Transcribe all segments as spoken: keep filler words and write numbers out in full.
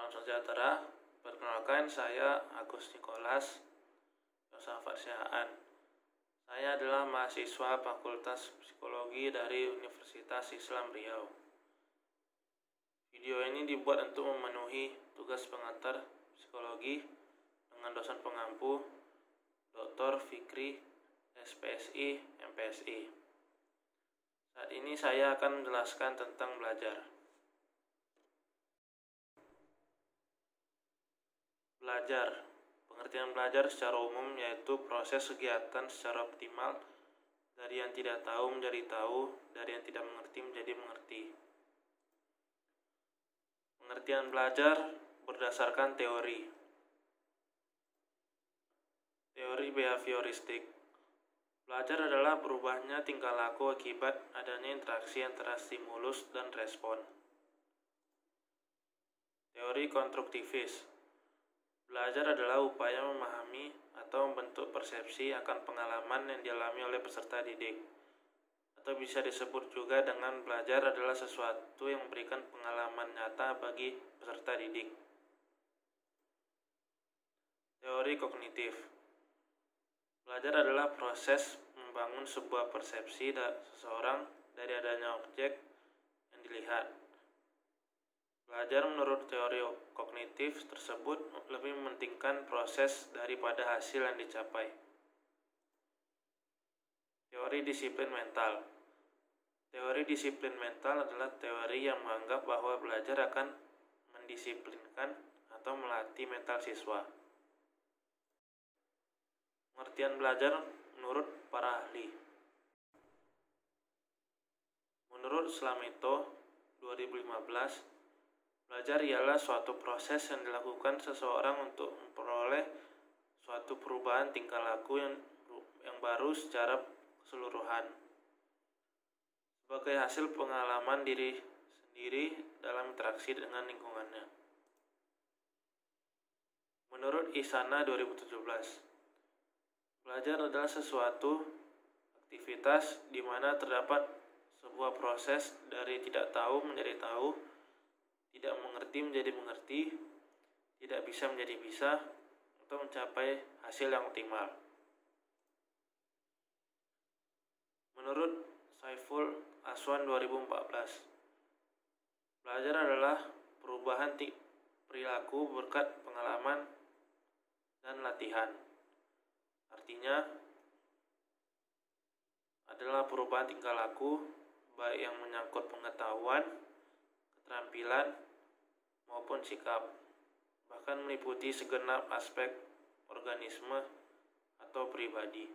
Salam sejahtera. Perkenalkan, saya Agus Nikolas Yosafat Sihaan. Saya adalah mahasiswa Fakultas Psikologi dari Universitas Islam Riau. Video ini dibuat untuk memenuhi tugas pengantar psikologi dengan dosen pengampu Doktor Fikri, S P S I, M P S I. Saat ini saya akan menjelaskan tentang belajar. Belajar. Pengertian belajar secara umum yaitu proses kegiatan secara optimal dari yang tidak tahu menjadi tahu, dari yang tidak mengerti menjadi mengerti. Pengertian belajar berdasarkan teori. Teori behavioristik. Belajar adalah berubahnya tingkah laku akibat adanya interaksi antara stimulus dan respon. Teori konstruktivis. Belajar adalah upaya memahami atau membentuk persepsi akan pengalaman yang dialami oleh peserta didik. Atau bisa disebut juga dengan belajar adalah sesuatu yang memberikan pengalaman nyata bagi peserta didik. Teori kognitif. Belajar adalah proses membangun sebuah persepsi seseorang dari adanya objek yang dilihat. Belajar menurut teori kognitif tersebut lebih mementingkan proses daripada hasil yang dicapai. Teori disiplin mental. Teori disiplin mental adalah teori yang menganggap bahwa belajar akan mendisiplinkan atau melatih mental siswa. Pengertian belajar menurut para ahli. Menurut Slameto dua ribu lima belas, belajar ialah suatu proses yang dilakukan seseorang untuk memperoleh suatu perubahan tingkah laku yang, yang baru secara keseluruhan sebagai hasil pengalaman diri sendiri dalam interaksi dengan lingkungannya. Menurut Isana dua ribu tujuh belas, belajar adalah sesuatu aktivitas di mana terdapat sebuah proses dari tidak tahu menjadi tahu, tidak mengerti menjadi mengerti, tidak bisa menjadi bisa, untuk mencapai hasil yang optimal. Menurut Saiful Aswan dua ribu empat belas, belajar adalah perubahan perilaku berkat pengalaman dan latihan. Artinya adalah perubahan tingkah laku baik yang menyangkut pengetahuan, keterampilan, maupun sikap, bahkan meliputi segenap aspek organisme atau pribadi.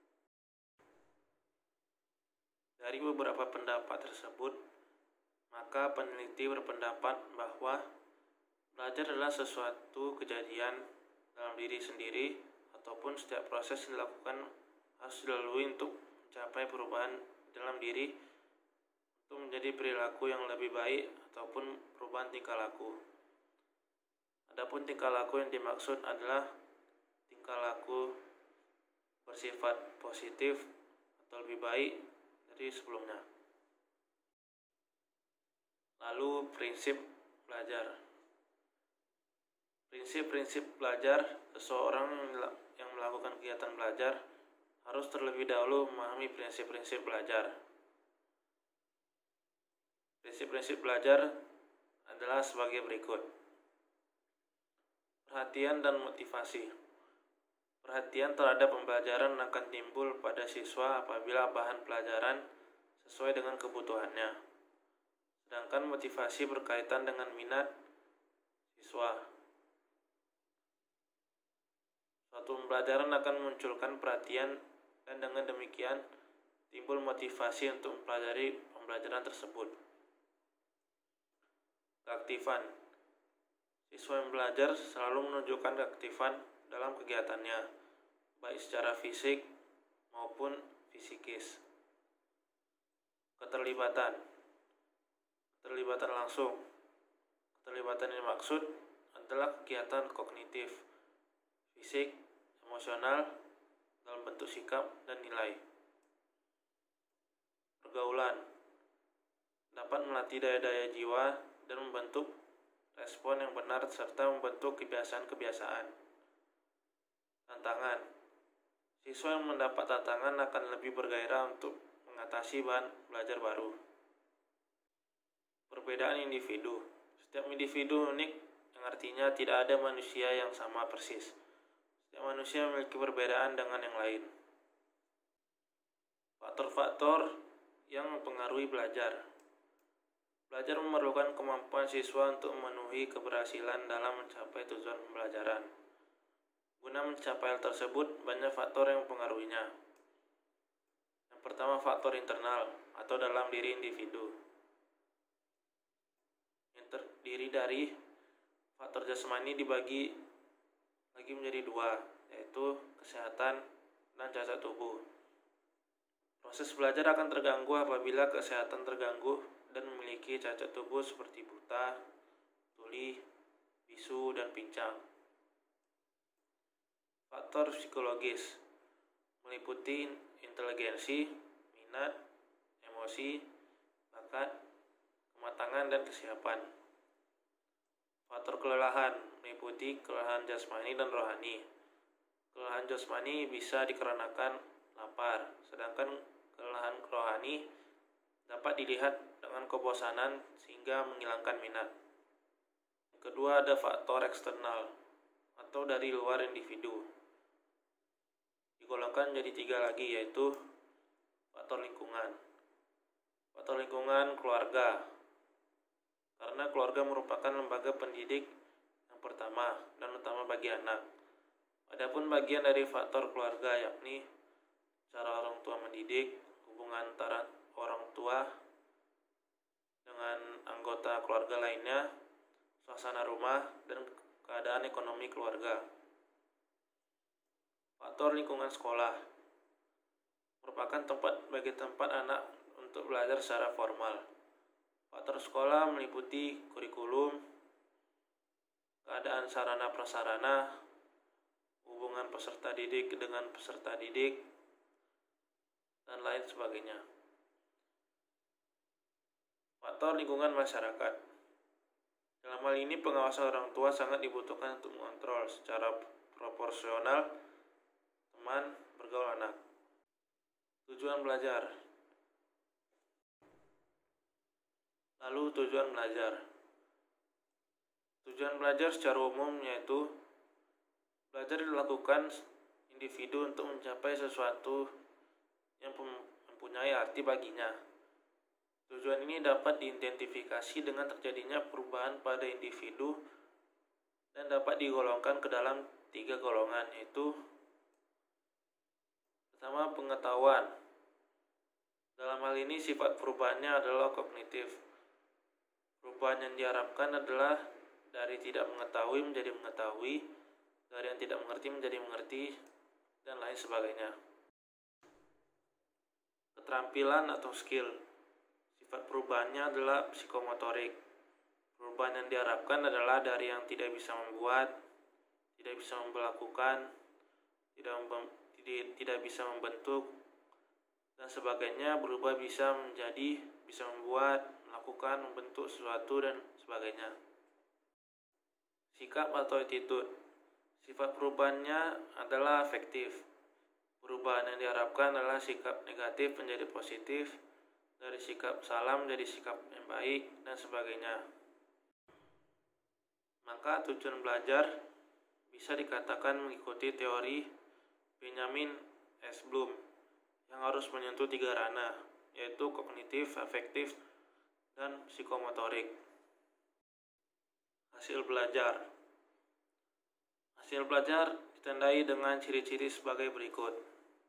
Dari beberapa pendapat tersebut, maka peneliti berpendapat bahwa belajar adalah sesuatu kejadian dalam diri sendiri ataupun setiap proses yang dilakukan harus dilalui untuk mencapai perubahan dalam diri untuk menjadi perilaku yang lebih baik ataupun perubahan tingkah laku. Adapun tingkah laku yang dimaksud adalah tingkah laku bersifat positif atau lebih baik dari sebelumnya. Lalu prinsip belajar. Prinsip-prinsip belajar, seseorang yang melakukan kegiatan belajar harus terlebih dahulu memahami prinsip-prinsip belajar. Prinsip-prinsip belajar adalah sebagai berikut. Perhatian dan motivasi. Perhatian terhadap pembelajaran akan timbul pada siswa apabila bahan pelajaran sesuai dengan kebutuhannya. Sedangkan motivasi berkaitan dengan minat siswa. Suatu pembelajaran akan memunculkan perhatian dan dengan demikian timbul motivasi untuk mempelajari pembelajaran tersebut. Keaktifan. Siswa yang belajar selalu menunjukkan keaktifan dalam kegiatannya, baik secara fisik maupun fisikis. Keterlibatan. Keterlibatan langsung. Keterlibatan yang dimaksud adalah kegiatan kognitif, fisik, emosional dalam bentuk sikap dan nilai. Pergaulan. Dapat melatih daya-daya jiwa dan membentuk respon yang benar, serta membentuk kebiasaan-kebiasaan. Tantangan. Siswa yang mendapat tantangan akan lebih bergairah untuk mengatasi bahan belajar baru. Perbedaan individu. Setiap individu unik, yang artinya tidak ada manusia yang sama persis. Setiap manusia memiliki perbedaan dengan yang lain. Faktor-faktor yang mempengaruhi belajar. Belajar memerlukan kemampuan siswa untuk memenuhi keberhasilan dalam mencapai tujuan pembelajaran. Guna mencapai hal tersebut, banyak faktor yang mempengaruhinya. Yang pertama, faktor internal atau dalam diri individu. Yang terdiri dari faktor jasmani dibagi lagi menjadi dua, yaitu kesehatan dan cacat tubuh. Proses belajar akan terganggu apabila kesehatan terganggu dan memiliki cacat tubuh seperti buta, tuli, bisu, dan pincang. Faktor psikologis meliputi inteligensi, minat, emosi, bakat, kematangan, dan kesiapan. Faktor kelelahan meliputi kelelahan jasmani dan rohani. Kelelahan jasmani bisa dikarenakan lapar, sedangkan kelelahan rohani dapat dilihat dengan kebosanan sehingga menghilangkan minat. Yang kedua, ada faktor eksternal atau dari luar individu. Digolongkan jadi tiga lagi, yaitu faktor lingkungan. Faktor lingkungan keluarga, karena keluarga merupakan lembaga pendidik yang pertama dan utama bagi anak. Adapun bagian dari faktor keluarga yakni cara orang tua mendidik, hubungan antara orang tua dengan anggota keluarga lainnya, suasana rumah, dan keadaan ekonomi keluarga. Faktor lingkungan sekolah merupakan tempat bagi tempat anak untuk belajar secara formal. Faktor sekolah meliputi kurikulum, keadaan sarana prasarana, hubungan peserta didik dengan peserta didik, dan lain sebagainya. Faktor lingkungan masyarakat. Dalam hal ini, pengawasan orang tua sangat dibutuhkan untuk mengontrol secara proporsional teman bergaul anak. Tujuan belajar. Lalu tujuan belajar. Tujuan belajar secara umum yaitu belajar dilakukan individu untuk mencapai sesuatu yang mempunyai arti baginya. Tujuan ini dapat diidentifikasi dengan terjadinya perubahan pada individu dan dapat digolongkan ke dalam tiga golongan, yaitu pertama, pengetahuan. Dalam hal ini sifat perubahannya adalah kognitif. Perubahan yang diharapkan adalah dari tidak mengetahui menjadi mengetahui, dari yang tidak mengerti menjadi mengerti, dan lain sebagainya. Keterampilan atau skill. Sifat perubahannya adalah psikomotorik. Perubahan yang diharapkan adalah dari yang tidak bisa membuat, tidak bisa melakukan, tidak mem- tidak bisa membentuk, dan sebagainya, berubah bisa menjadi, bisa membuat, melakukan, membentuk sesuatu, dan sebagainya. Sikap atau attitude. Sifat perubahannya adalah afektif. Perubahan yang diharapkan adalah sikap negatif menjadi positif, dari sikap salah menjadi sikap yang baik, dan sebagainya. Maka tujuan belajar bisa dikatakan mengikuti teori Benjamin S. Bloom yang harus menyentuh tiga ranah, yaitu kognitif, afektif, dan psikomotorik. Hasil belajar. Hasil belajar ditandai dengan ciri-ciri sebagai berikut.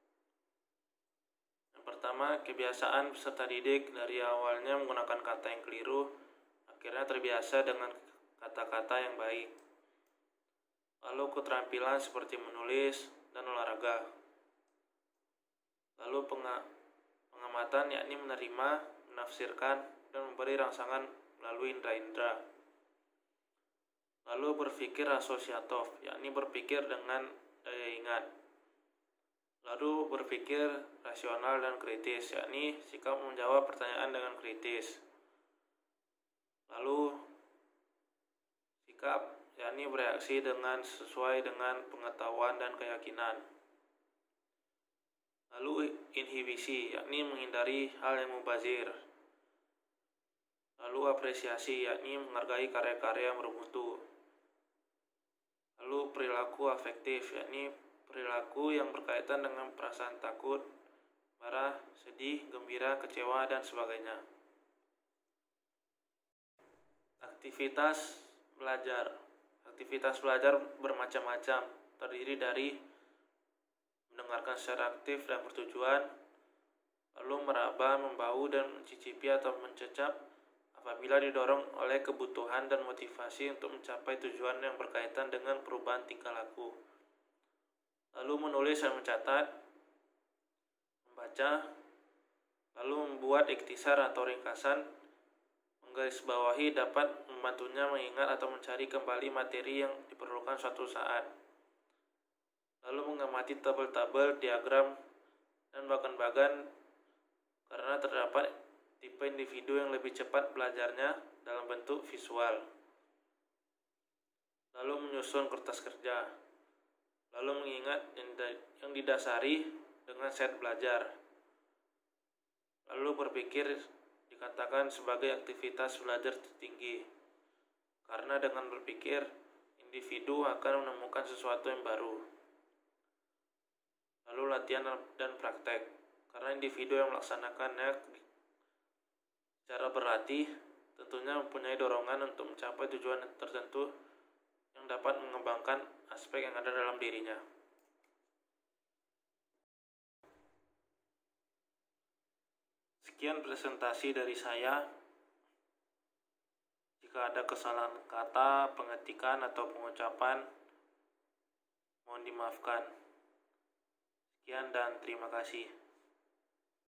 Yang pertama, kebiasaan peserta didik dari awalnya menggunakan kata yang keliru, akhirnya terbiasa dengan kata-kata yang baik. Lalu keterampilan seperti menulis dan olahraga. Lalu pengamatan yakni menerima, menafsirkan, dan memberi rangsangan melalui indera-indera. Lalu berpikir asosiatif, yakni berpikir dengan daya ingat. Lalu berpikir rasional dan kritis, yakni sikap menjawab pertanyaan dengan kritis. Lalu sikap, yakni bereaksi dengan sesuai dengan pengetahuan dan keyakinan. Lalu inhibisi, yakni menghindari hal yang mubazir. Lalu apresiasi, yakni menghargai karya-karya yang bermutu. Lalu perilaku afektif, yakni perilaku yang berkaitan dengan perasaan takut, marah, sedih, gembira, kecewa, dan sebagainya. Aktivitas belajar. Aktivitas belajar bermacam-macam, terdiri dari mendengarkan secara aktif dan bertujuan, lalu meraba, membau, dan mencicipi atau mencecap apabila didorong oleh kebutuhan dan motivasi untuk mencapai tujuan yang berkaitan dengan perubahan tingkah laku. Lalu menulis dan mencatat, membaca, lalu membuat ikhtisar atau ringkasan, menggarisbawahi dapat membantunya mengingat atau mencari kembali materi yang diperlukan suatu saat. Lalu mengamati tabel-tabel, diagram, dan bagan-bagan karena terdapat tipe individu yang lebih cepat belajarnya dalam bentuk visual. Lalu menyusun kertas kerja. Lalu mengingat yang didasari dengan set belajar. Lalu berpikir dikatakan sebagai aktivitas belajar tertinggi, karena dengan berpikir, individu akan menemukan sesuatu yang baru. Lalu latihan dan praktek, karena individu yang melaksanakannya secara berlatih tentunya mempunyai dorongan untuk mencapai tujuan tertentu yang dapat mengembangkan aspek yang ada dalam dirinya. Sekian presentasi dari saya. Jika ada kesalahan kata, pengetikan, atau pengucapan, mohon dimaafkan. Sekian dan terima kasih.